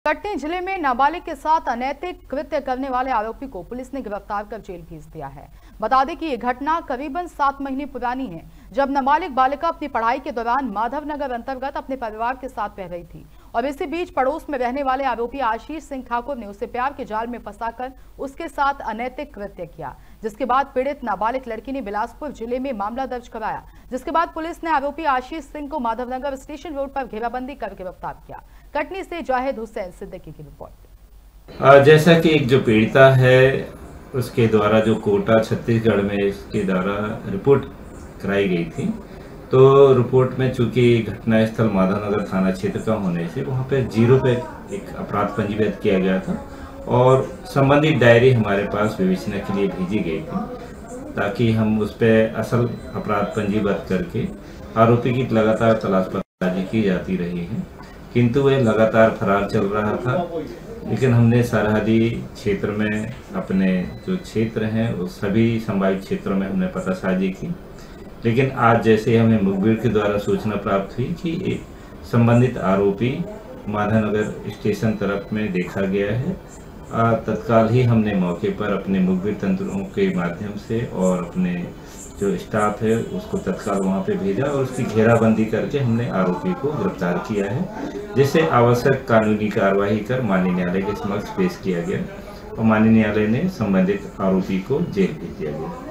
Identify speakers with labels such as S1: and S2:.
S1: कटनी जिले में नाबालिग के साथ अनैतिक कृत्य करने वाले आरोपी को पुलिस ने गिरफ्तार कर जेल भेज दिया है। बता दें कि ये घटना करीबन 7 महीने पुरानी है, जब नाबालिग बालिका अपनी पढ़ाई के दौरान माधवनगर अंतर्गत अपने परिवार के साथ रह रही थी और इसी बीच पड़ोस में रहने वाले आरोपी आशीष सिंह ठाकुर ने उसे प्यार के जाल में फंसाकर उसके साथ अनैतिक कृत्य किया, जिसके बाद पीड़ित नाबालिग लड़की ने बिलासपुर जिले में मामला दर्ज कराया, जिसके बाद पुलिस ने आरोपी आशीष सिंह को माधवनगर स्टेशन रोड पर घेराबंदी कर गिरफ्तार किया। कटनी से जाहिद हुसैन सिद्दीकी की रिपोर्ट।
S2: जैसा कि एक जो पीड़िता है उसके द्वारा जो कोटा छत्तीसगढ़ में इसके द्वारा रिपोर्ट कराई गई थी, तो रिपोर्ट में चूंकि घटना स्थल माधवनगर थाना क्षेत्र का होने से वहां पे 0 पे एक अपराध पंजीबद्ध किया गया था और संबंधित डायरी हमारे पास विवेचना के लिए भेजी गई थी ताकि हम उस पर असल अपराध पंजीबद्ध करके आरोपी की लगातार तलाश पड़ताल की जाती रही है, किंतु वह लगातार फरार चल रहा था। लेकिन हमने सरहदी क्षेत्र में अपने जो क्षेत्र हैं उस सभी संभावित क्षेत्रों में हमने पतासाजी की, लेकिन आज जैसे हमें मुखबिर के द्वारा सूचना प्राप्त हुई कि एक संबंधित आरोपी माधवनगर स्टेशन तरफ में देखा गया है, तत्काल ही हमने मौके पर अपने मुखबिर तंत्रों के माध्यम से और अपने जो स्टाफ है उसको तत्काल वहां पे भेजा और उसकी घेराबंदी करके हमने आरोपी को गिरफ्तार किया है, जिसे आवश्यक कानूनी कार्रवाई कर माननीय न्यायालय के समक्ष पेश किया गया और माननीय न्यायालय ने संबंधित आरोपी को जेल भेज दिया गया।